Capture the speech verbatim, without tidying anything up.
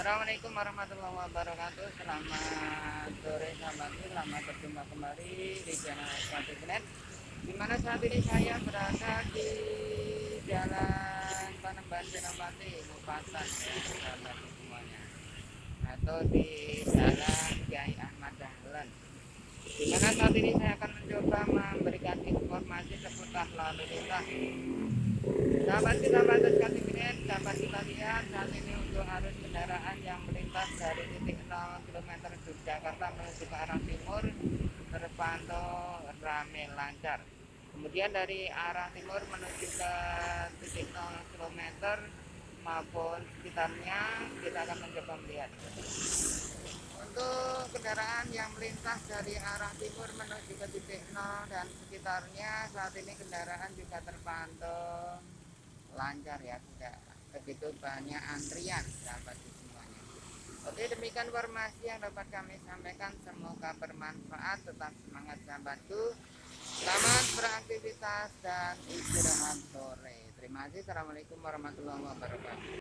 Assalamualaikum warahmatullahi wabarakatuh. Selamat sore sahabatku, selamat berjumpa kembali di channel Smartnet. Dimana saat ini saya berada di Jalan Panembahan Senopati, Bupatan ya, sahabat semuanya, atau di Jalan Kiai Ahmad Dahlan. Dimana saat ini saya akan mencoba memberikan informasi seputar lalu lintas. Sahabat kita batas Katimin, dapat kita lihat saat ini untuk arus kendaraan yang melintas dari titik nol kilometer Yogyakarta menuju ke arah timur terpantau ramai lancar. Kemudian dari arah timur menuju ke titik nol kilometer maupun sekitarnya kita akan mencoba melihat. Untuk kendaraan yang melintas dari arah timur menuju ke titik nol dan sekitarnya saat ini kendaraan juga terpantau lancar ya, tidak begitu banyak antrian sahabat semuanya. Oke, demikian informasi yang dapat kami sampaikan, semoga bermanfaat. Tetap semangat sahabatku, selamat beraktivitas dan istirahat sore. Terima kasih. Assalamualaikum warahmatullahi wabarakatuh.